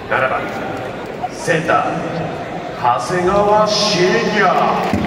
7番センター長谷川信也。